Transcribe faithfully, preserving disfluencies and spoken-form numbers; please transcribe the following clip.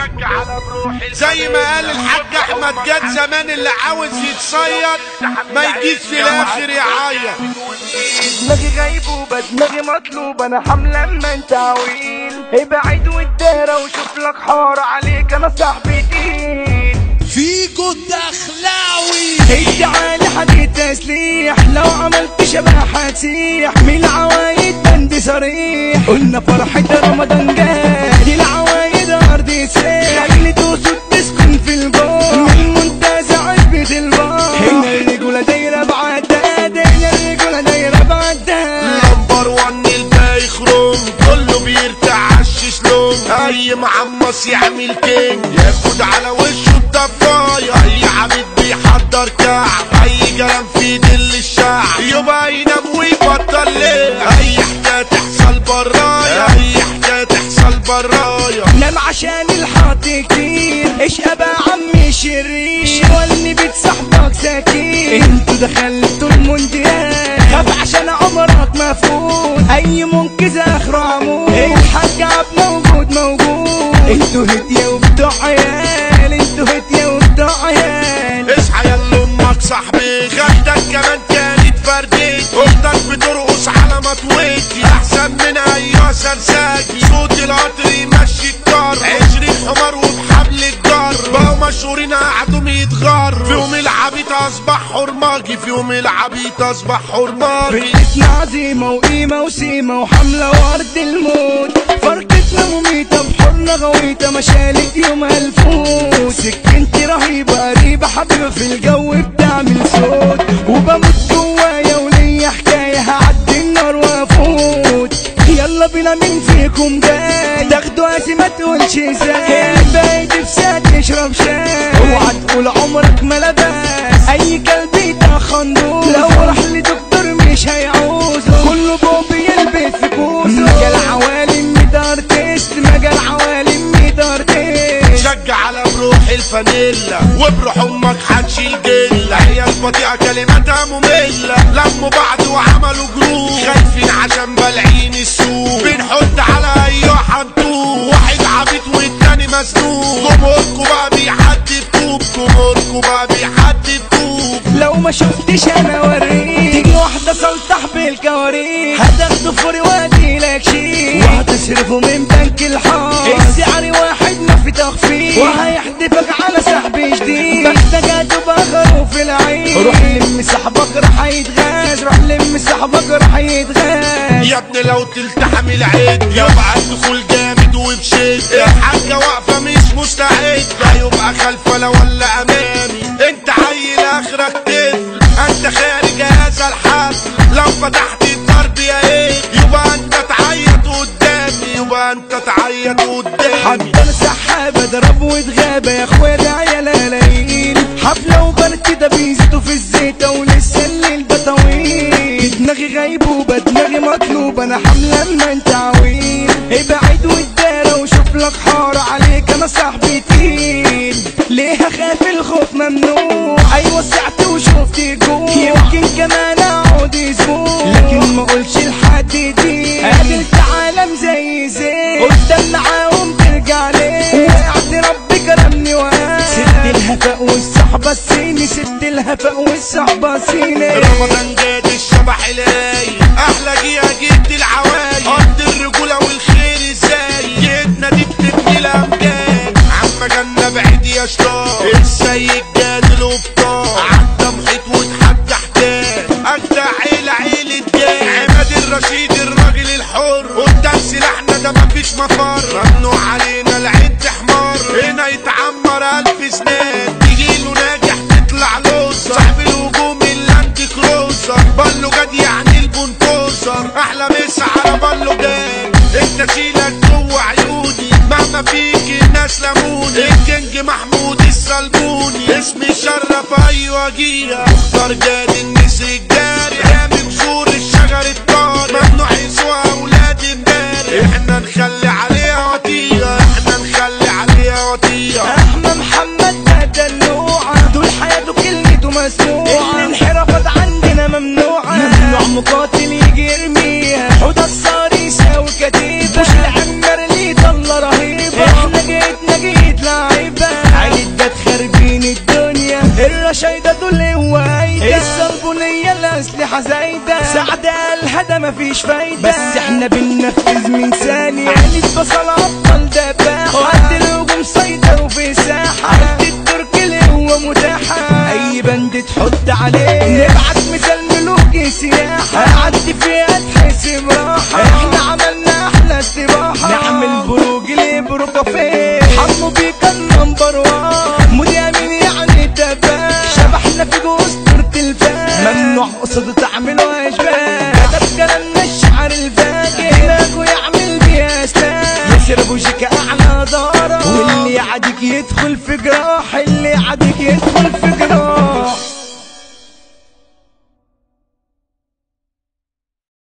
زي ما قال الحاج احمد جاد زمان، اللي عاوز يتصيد ما يجيش في الاخر يعيط. دماغي غيبوبة دماغي مطلوبة، انا حملة اما انت عويل ابعد والدارة وشوف لك حارة عليك، انا صاحبي تقيل فيكو الدخلاوي. ادعالي حديد تسليح، لو عملت شبه هتسيح من العوايد بند صريح. قلنا فرحة رمضان جاي العوايد ارض سيح، خلي توسط تسكن في الجو من منتزه عزبة البار. هنا الرجولة دايرة بعداد، هنا الرجولة دايرة بعداد. نمبر وان الباقي خروم، كله بيرتاح عالششلوم. اي معمص يعمل كينج ياخد على وشه الضفاية. اي عبيد بيحضر كعب، اي كلام في دل الشعب يبقى ينام ويبطل ليه. اي حكاية تحصل برايا، اي حكاية تحصل برايا. نام عشان الحاط كتير، ايش ابا عمي شرير، شوالني بيت صاحبك سكين. انتوا دخلتوا المونديال، خاف عشان عمرك مفقود، اي منقذ اخره عمود. الحاج عب موجود موجود، انتوا هدية وبتوع عيال، انتوا هدية وبتوع عيال. اصحى يلا امك صاحبي، خدك كمان كانت فردتي، اختك بترقص على مطوتي، احسن من ايها سرساجي. صوت القطر يمشي الكار، عشرين حمار وبحبل الجر، بقوا مشهورين قعدوا يتغر. في يوم العبيط اصبح حرماجي، في يوم العبيط اصبح حرماجي. فرقتنا عزيمة وقيمة وسيمة وحملة وارض الموت، فرقتنا مميتة بحرنا غويتة، مشالت يوم الفوت. سكنتي رهيبة قريبة حبيبة في الجو بتعمل صوت، وبموت جوايا وليا حكاية هعدي النار وافوت. يلا بينا مين فيكم جاي تاخدوا قاسي ما تقولش ازاي، بايد في ساعة نشرب شاي. اوعى تقول عمرك ما لباس، اي كلب يتخندوس، لو راح لدكتور مش هيعوزه، كله بوبي يلبس في كوسه. مجال عوالم ميدار تيست، مجال عوالم ميدار تيست. شجع على بروح الفانيلا وبروح امك هتشيل جله. هي البطيئة كلماتها مملة، لموا بعض وعملوا جروب، خايفين عشان بلعين السوق. بنحط على ايوه حنطوق، واحد عبيط والتاني مسنوق. جمهوركوا بقى بيحدي بطوب، جمهوركوا بقى بيحدي بطوب. لو ما شفتش انا اوريك، تيجي واحدة سلطح بالكواريك، هتاخده فوري وادي لك شيك، وهتصرفه من بنك الحار. السعر واحد ما في تخفيض، وهيحدفك على سحب جديد، بحتاجات وبخره في العين. روح لم صاحبك راح يتغاز، روح لم صاحبك راح يتغاز. يا ابني لو تلتحم العيد يبقى الدخول جامد وبشدة. الحاجة واقفة مش مستعدة، يبقى خلفة لا ولا امامي. انت عيل اخرك طفل، انت خارج هذا الحفل. لو فتحت الضرب يا ايه يبقى انت تعيط قدامي، يبقى انت تعيط قدامي. حضر سحابة ضرب واتغابة يا اخويا ده عيال قلايل، حفلة وبرد ده بيزيدوا في الزيتة ولسه الليل ده طويل. دماغي غيبوبة دماغي مطلوبة، انا حملة اما انت عويل ابعد والدارة وشوف لك حارة عليك، انا صاحبي تقيل. ليه هخاف الخوف ممنوع، ايوه سعت وشفت جوع، يمكن كمان اقعد اسبوع لكن ما اقولش لحد دي. قابلت عالم زي زين قدام معاهم ترجع ليه، وقعت ربي كرمني وقال سد الهفاء والصحبة الصيني، سد الهفاء والصحبة الصيني. رمضان جاد الشبح لاي، احلى جيها جيت العوايد، ارض الرجولة والخير ازاي، جيتنا دي بتبني الامجاد. عم جنة بعيد يا شطار، السيد جاد الابطال، عدى محيط وتحدى حداد، اجدع عيلة عيلة جاد. عماد الرشيد الراجل الحر، قدام سلاحنا ده مفيش مفر، ممنوع علينا العد حمار، هنا يتعمر الف سنان. تجيله ناجح تطلع لوزر، صاحب الهجوم اللاند كروزر، بالو جاد يعني البنتوزر، احلى مسا على بالو جاد. انت شيلك جوه عيوني مهما فيك الناس لموني، الكينج محمود السلموني، اسمي شرف ايوه جيها. مختار جاد النسر الجاري، رامي بذور الشجر الطاري، ممنوع يسوى اولاد امبارح. احنا نخلي عليها وطية، احنا نخلي عليها وطية. احنا محمد ده دلوعة، طول حياته كلمته مسموعة، الانحرافات عندنا ممنوعة، ممنوع مقاتل يجي يرميها، حوض الصار يساوي كتيبة، مش العنبر اللي يطلع رهيبة. احنا جيتنا جيت الرشايدة دول هوايدة، الصلبونية الأسلحة زايدة، سعداء الهدى مفيش فايدة، بس احنا بننفذ من ثانية، عيلة بصل أبطال دباحة، وقت الهجوم سيطر وفي ساحة، عيلة التركي اللي هو متاحة، أي بند تحط عليه نبعت مثال ملوكي سياحة، عدي فيها تحس براحة، احنا عملنا أحلى استباحة، نعمل بروج ليبرو كافيه، حمو بيكا النمبر وان، مودي أمين يعني تبان، شبحنا في جوسترة الفان، ممنوع قصده تعملوا أشباه، كتب كلامنا الشعر الفاجر، دماغه يعمل بيها أسلام، يشربوا شيكا أعلى دارة، واللي يعديك يدخل في جراح، اللي يعديك يدخل